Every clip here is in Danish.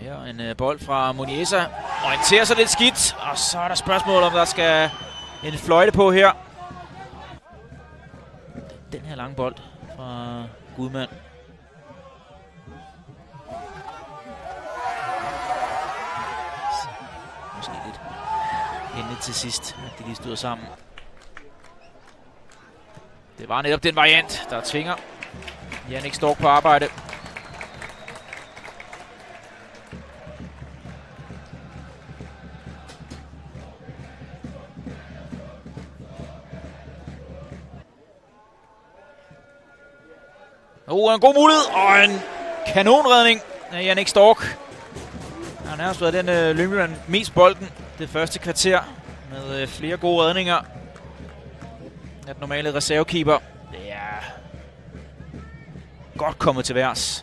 Her en bold fra Muniesa. Orienterer sig lidt skidt, og så er der spørgsmål, om der skal en fløjte på her. Den her lange bold fra Gudmand. Måske lidt hende til sidst, at de lige stod sammen. Det var netop den variant, der tvinger Jannik Stork på arbejde. En god mulighed, og en kanonredning af Jannik Stork. Han har nærmest været den Lyngby mest bolden det første kvarter, med flere gode redninger. Den normale reservekeeper. Det er godt kommet til værs.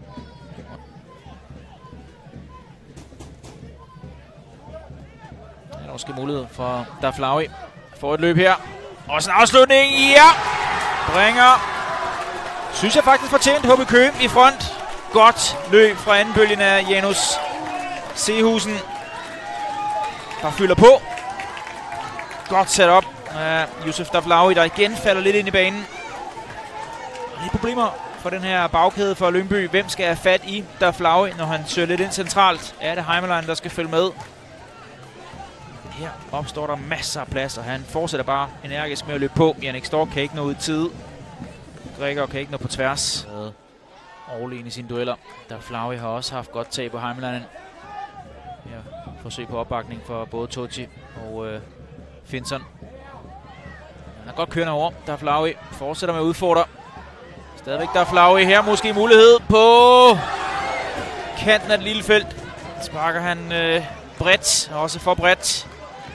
Der er måske mulighed for Daflaui. Får et løb her. Også en afslutning. Ja! Bringer. Synes jeg faktisk fortjent HB Køge i front. Godt løb fra anden bølgen af Janus Sehusen. Der fylder på. Godt sat op af Yusuf Daflaui, der igen falder lidt ind i banen. Lidt problemer for den her bagkæde for Lyngby. Hvem skal have fat i Daflaui, når han søger lidt ind centralt? Er det Heimerlein, der skal følge med? Her opstår der masser af plads, og han fortsætter bare energisk med at løbe på. Jannik Stork kan ikke nå ud i tide. Gregor kan ikke nå på tværs. Overlegen i sine dueller. Daflaui har også haft godt tag på Heimerlein. Her forsøg på opbakning for både Tochi og Finson. Han er godt kørende over. Daflaui fortsætter med at udfordre. Stadigvæk Daflaui her. Måske mulighed på kanten af det lille felt. Sparker han bredt. Også for bredt.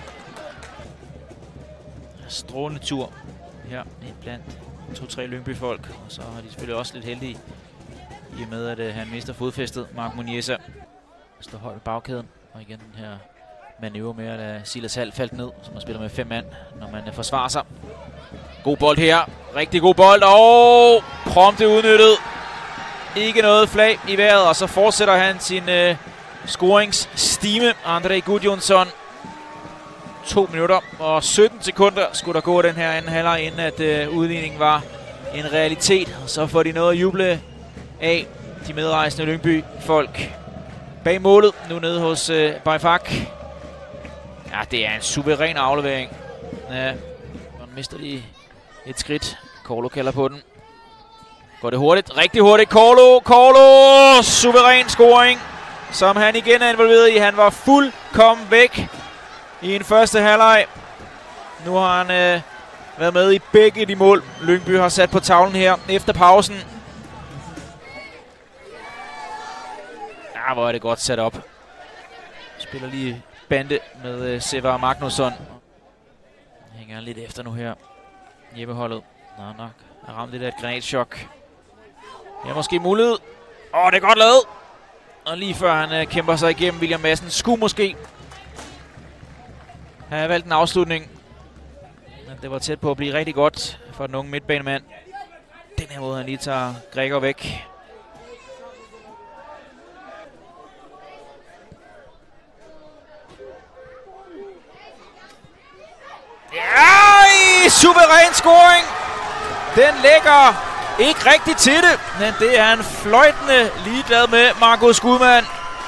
Strålende tur her blandt 2-3 Lyngby-folk. Og så har de selvfølgelig også lidt heldige i og med, at han mister fodfæstet. Mark Muniesa står højt i bagkæden. Og igen den her manøvre med at lade Silas Hall faldt ned, som man spiller med 5 mand, når man forsvarer sig. God bold her. Rigtig god bold. Og prompte udnyttet. Ikke noget flag i vejret. Og så fortsætter han sin scoringsstime. André Gudjonsson. 2 minutter og 17 sekunder skulle der gå den her anden halvleg, inden at udligningen var en realitet. Og så får de noget at juble af, de medrejsende Lyngby-folk. Bag målet, nu nede hos Bajfak. Ja, det er en suveræn aflevering. Ja, man mister lige et skridt. Korlo kalder på den. Går det hurtigt? Rigtig hurtigt. Korlo! Suveræn scoring, som han igen er involveret i. Han var fuldkommen væk i en første halvleg. Nu har han været med i begge de mål, Lyngby har sat på tavlen her efter pausen. Ja, hvor er det godt sat op. Spiller lige bande med Sevar Magnusson. Hænger lidt efter nu her. Hjemmeholdet. Nok har ramt lidt af et granatschok. Det er måske mulighed. Det er godt lavet. Og lige før han kæmper sig igennem, William Madsen skulle måske have valgt en afslutning. Men det var tæt på at blive rigtig godt for den unge midtbanemand. Den her måde, han lige tager Gregor væk. Ja, suveræn scoring. Den lægger ikke rigtig til det, men det er han fløjtende ligeglad med, Markus Gudmand.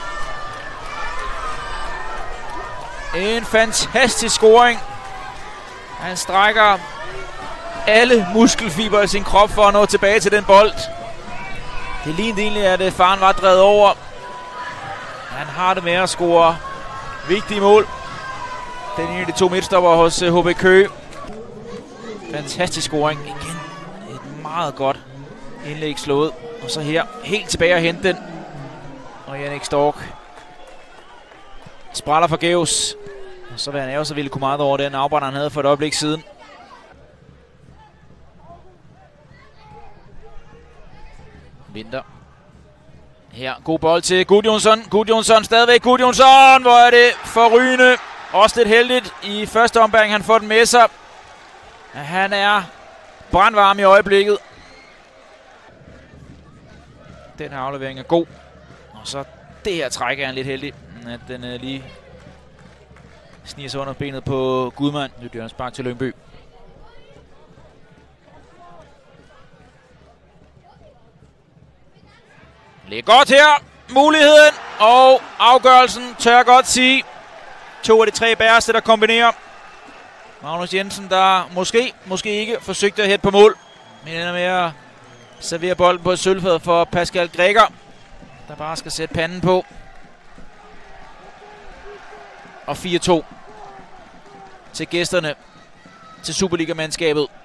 En fantastisk scoring. Han strækker alle muskelfiber i sin krop for at nå tilbage til den bold. Det lignede egentlig, at faren var drevet over. Han har det med at score vigtige mål. Den ene af de 2 midtstopper hos HB Køge. Fantastisk scoring. Igen et meget godt indlæg slået. Og så her helt tilbage at hente den. Og Jannik Stork spræller forgæves. Og så vil han også ville kunne meget over den afbrænder, han havde for et øjeblik siden. Vinter. Her, god bold til Gudjonsson. Gudjonsson, stadigvæk Gudjonsson. Hvor er det forrygende. Også lidt heldigt i første omgang, han får den med sig. Han er brandvarm i øjeblikket. Den her aflevering er god. Og så Det her træk er han lidt heldig, at den lige sniger sig under benet på Gudmand. Nu bliver han spark til Lyngby. Lidt godt her. Muligheden og afgørelsen, tør jeg godt sige. 2 af de 3 bæreste, der kombinerer. Magnus Jensen, der måske ikke forsøgte at hætte på mål. Men ender med at servere bolden på et sølvfad for Pascal Gregor, der bare skal sætte panden på. Og 4-2 til gæsterne, til Superliga-mandskabet.